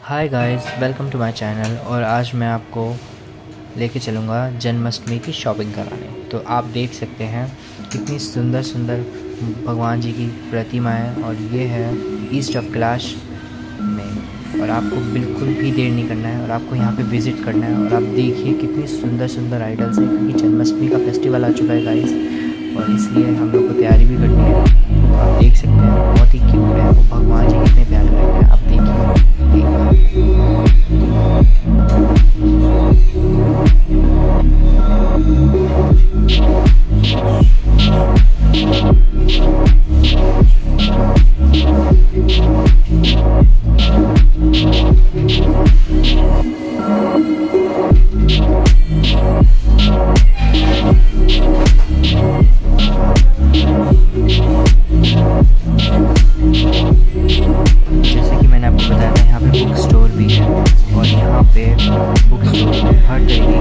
Hi guys, welcome to my channel. और आज मैं आपको लेके चलूँगा जन्माष्टमी की शॉपिंग कराने। तो आप देख सकते हैं कितनी सुंदर सुंदर भगवान जी की प्रतिमाएं, और ये है ईस्ट ऑफ कैलाश में। और आपको बिल्कुल भी देर नहीं करना है और आपको यहाँ पे विज़िट करना है। और आप देखिए कितनी सुंदर सुंदर आइडल्स हैं, क्योंकि जन्माष्टमी का फेस्टिवल आ चुका है गाइस, और इसलिए हम लोग को तैयारी भी करनी है। तो आप देख सकते हैं बहुत ही क्यूट है, वो भगवान जी कितने प्यारे लग रहे हैं। आप देखिए एक बार। जैसे कि मैंने आपको बताया था, यहाँ पे बुक स्टोर भी है, और यहाँ पे बुक स्टोर में हर तरीके